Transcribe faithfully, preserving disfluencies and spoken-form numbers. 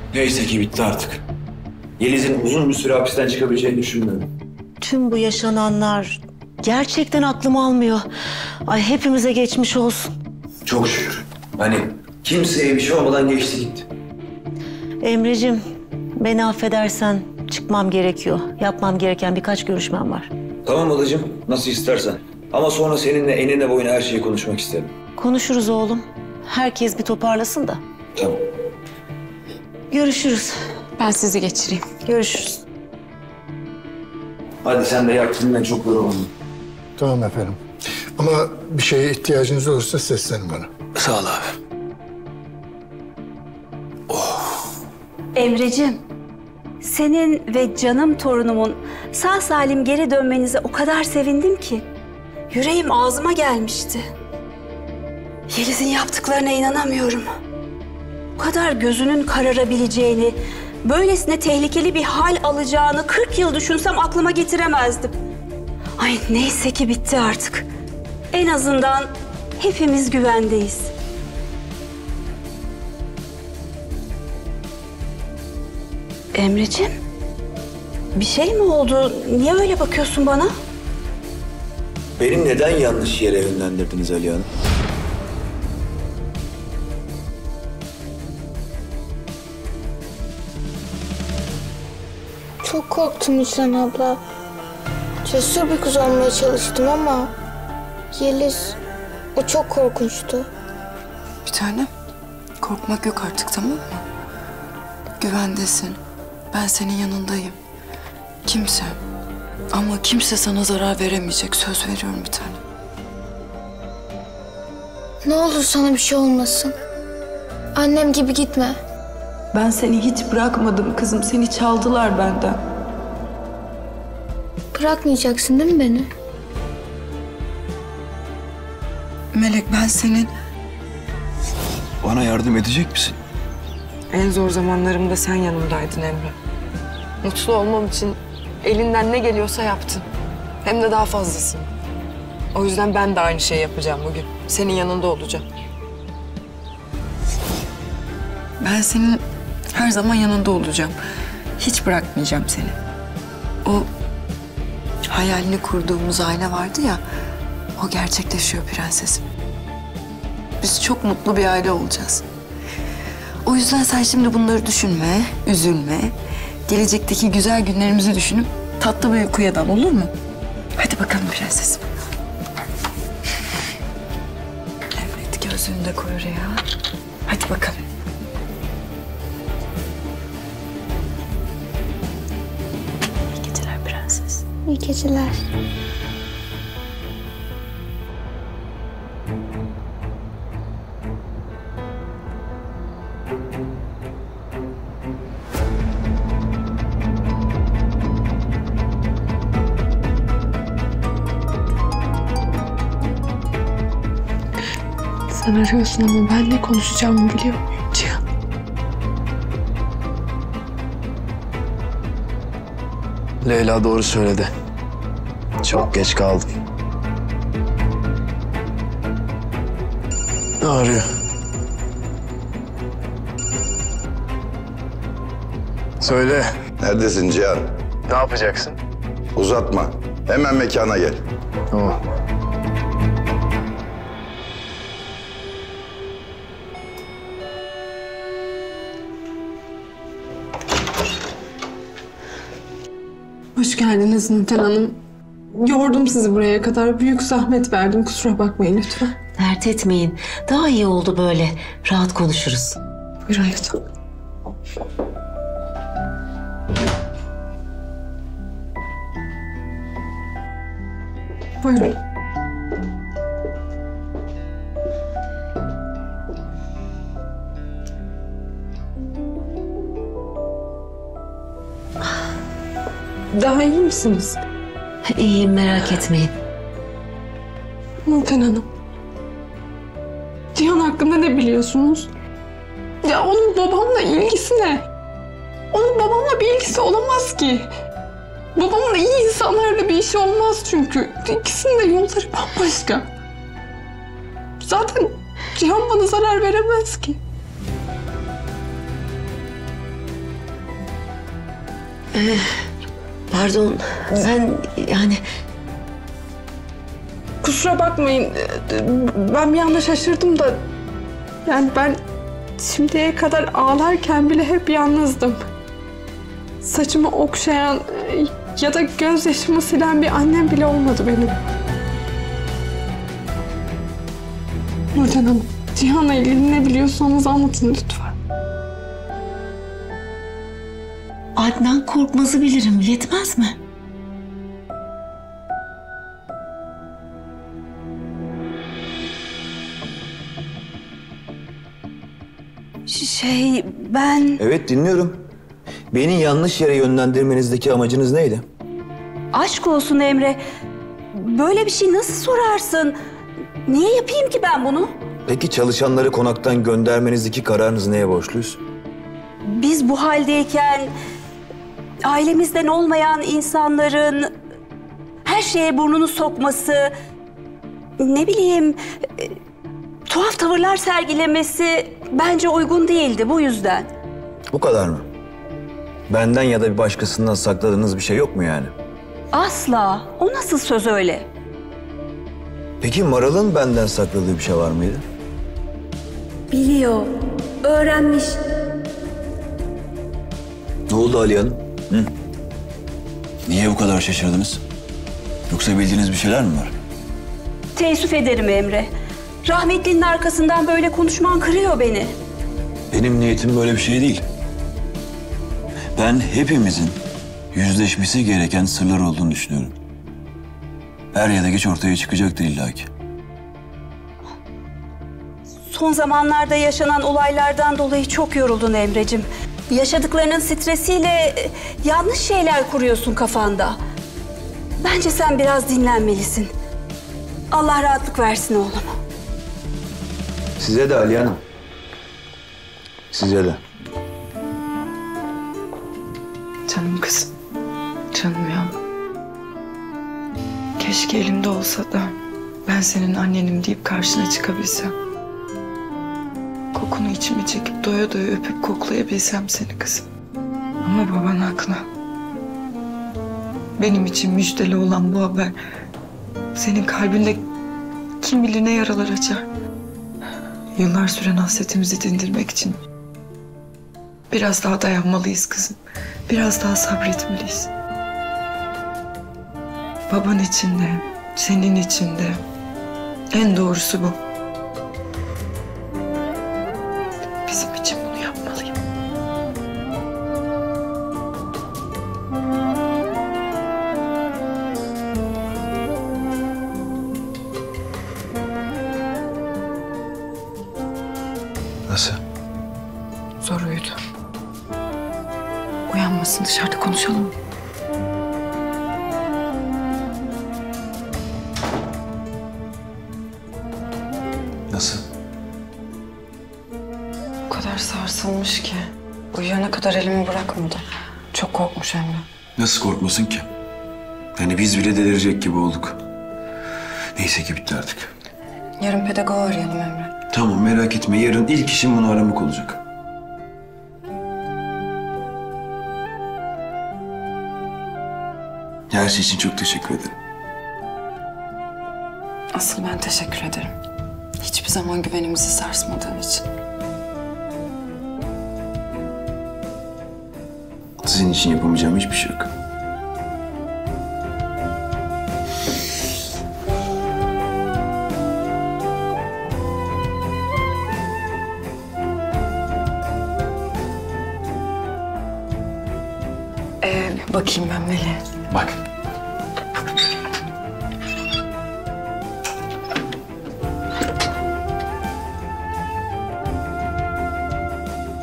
Neyse ki bitti artık. Yeliz'in uzun bir süre hapisten çıkabileceğini düşünmüyorum. Tüm bu yaşananlar gerçekten aklım almıyor. Ay hepimize geçmiş olsun. Çok şükür. Hani kimseye bir şey olmadan geçti gitti. Emreciğim, beni affedersen çıkmam gerekiyor. Yapmam gereken birkaç görüşmem var. Tamam halacığım, nasıl istersen. Ama sonra seninle enine boyuna her şeyi konuşmak isterim. Konuşuruz oğlum. Herkes bir toparlasın da. Tamam. Görüşürüz. Ben sizi geçireyim. Görüşürüz. Hadi sen de yakınından çok yorulma. Tamam efendim. Ama bir şeye ihtiyacınız olursa seslenin bana. Sağ ol abi. Emreciğim, senin ve canım torunumun sağ salim geri dönmenize o kadar sevindim ki yüreğim ağzıma gelmişti. Yeliz'in yaptıklarına inanamıyorum. Bu kadar gözünün kararabileceğini, böylesine tehlikeli bir hal alacağını kırk yıl düşünsem aklıma getiremezdim. Ay neyse ki bitti artık. En azından hepimiz güvendeyiz. Emreciğim, bir şey mi oldu? Niye öyle bakıyorsun bana? Beni neden yanlış yere yönlendirdiniz Aliye Hanım? Çok korktum Hüsran abla. Cesur bir kız olmaya çalıştım ama Yeliz, o çok korkunçtu. Bir tanem, korkmak yok artık, tamam mı? Güvendesin. Ben senin yanındayım. Kimse, ama kimse sana zarar veremeyecek. Söz veriyorum bir tanem. Ne olur sana bir şey olmasın. Annem gibi gitme. Ben seni hiç bırakmadım kızım. Seni çaldılar benden. Bırakmayacaksın değil mi beni? Melek, ben senin... Bana yardım edecek misin? En zor zamanlarımda sen yanımdaydın Emre. Mutlu olmam için elinden ne geliyorsa yaptın. Hem de daha fazlasını. O yüzden ben de aynı şeyi yapacağım bugün. Senin yanında olacağım. Ben senin her zaman yanında olacağım. Hiç bırakmayacağım seni. O hayalini kurduğumuz aile vardı ya, o gerçekleşiyor prensesim. Biz çok mutlu bir aile olacağız. O yüzden sen şimdi bunları düşünme, üzülme. Gelecekteki güzel günlerimizi düşünüp tatlı bir uykuya dal, olur mu? Hadi bakalım prensesim. Evet, gözlüğünü de koy oraya. Hadi bakalım. İyi geceler prenses. İyi geceler. Sen arıyorsun ama ben ne konuşacağımı biliyor muyum Cihan? Leyla doğru söyledi. Çok geç kaldım. Ne arıyor? Söyle. Neredesin Cihan? Ne yapacaksın? Uzatma. Hemen mekana gel. Tamam. Hoş geldiniz Nurten Hanım. Yordum sizi buraya kadar. Büyük zahmet verdim. Kusura bakmayın lütfen. Dert etmeyin. Daha iyi oldu böyle. Rahat konuşuruz. Buyurun lütfen. Buyurun. Daha iyi misiniz? İyiyim, merak etmeyin. Nurten Hanım. Cihan hakkında ne biliyorsunuz? Ya onun babamla ilgisi ne? Onun babamla bir ilgisi olamaz ki. Babamla iyi insanlarla bir işi olmaz çünkü. İkisinin de yolları bambaşka. Zaten Cihan bana zarar veremez ki. Ee, pardon, ben yani... Kusura bakmayın. Ben bir anda şaşırdım da... Yani ben şimdiye kadar ağlarken bile hep yalnızdım. Saçımı okşayan ya da gözyaşımı silen bir annem bile olmadı benim. Nurten Hanım, Cihan'la ilgili ne biliyorsanız anlatın lütfen. Adnan Korkmaz'ı bilirim, yetmez mi? Şey ben... Evet, dinliyorum. Beni yanlış yere yönlendirmenizdeki amacınız neydi? Aşk olsun Emre. Böyle bir şey nasıl sorarsın? Niye yapayım ki ben bunu? Peki çalışanları konaktan göndermenizdeki kararınız neye borçluyuz? Biz bu haldeyken ailemizden olmayan insanların her şeye burnunu sokması, ne bileyim e, tuhaf tavırlar sergilemesi bence uygun değildi bu yüzden. Bu kadar mı? Benden ya da bir başkasından sakladığınız bir şey yok mu yani? Asla. O nasıl söz öyle? Peki Maral'ın benden sakladığı bir şey var mıydı? Biliyor, öğrenmiş. Ne oldu Ali Hanım? Hı? Niye bu kadar şaşırdınız? Yoksa bildiğiniz bir şeyler mi var? Teessüf ederim Emre. Rahmetlinin arkasından böyle konuşman kırıyor beni. Benim niyetim böyle bir şey değil. Ben hepimizin yüzleşmesi gereken sırlar olduğunu düşünüyorum. Er ya da geç ortaya çıkacaktır illaki. Son zamanlarda yaşanan olaylardan dolayı çok yoruldun Emre'cim. Yaşadıklarının stresiyle yanlış şeyler kuruyorsun kafanda. Bence sen biraz dinlenmelisin. Allah rahatlık versin oğlum. Size de Ali Hanım. Size de. Canım kızım. Canım ya. Keşke elimde olsa da ben senin annenim deyip karşına çıkabilsem. Kokunu içime çekip doya doya öpüp koklayabilsem seni kızım. Ama baban haklı. Benim için müjdeli olan bu haber senin kalbinde kim bilir ne yaralar açar. Yıllar süren hasretimizi dindirmek için biraz daha dayanmalıyız kızım. Biraz daha sabretmeliyiz. Baban için de, senin için de en doğrusu bu. Bizim için bunu yapmalıyım. Nasıl? Zor uyudu. Uyanmasın, dışarıda konuşalım mı? Nasıl? O kadar sarsılmış ki. Uyuyana kadar elimi bırakmadı. Çok korkmuş Emre. Nasıl korkmasın ki? Yani biz bile delirecek gibi olduk. Neyse ki bitti artık. Yarın pedagogu arayalım Emre. Tamam, merak etme. Yarın ilk işim bunu aramak olacak. Her şey için çok teşekkür ederim. Asıl ben teşekkür ederim. Hiçbir zaman güvenimizi sarsmadığın için. Sizin için yapamayacağım hiçbir şey yok. Ee, bakayım ben Melek'e. Bak.